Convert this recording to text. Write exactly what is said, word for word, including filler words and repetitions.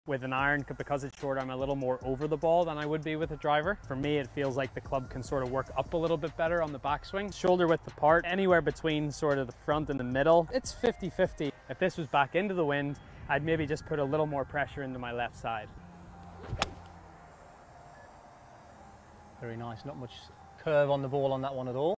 With an iron, because it's shorter, I'm a little more over the ball than I would be with a driver. For me, it feels like the club can sort of work up a little bit better on the backswing. Shoulder width apart, anywhere between sort of the front and the middle, it's fifty fifty. If this was back into the wind, I'd maybe just put a little more pressure into my left side. Very nice, not much curve on the ball on that one at all.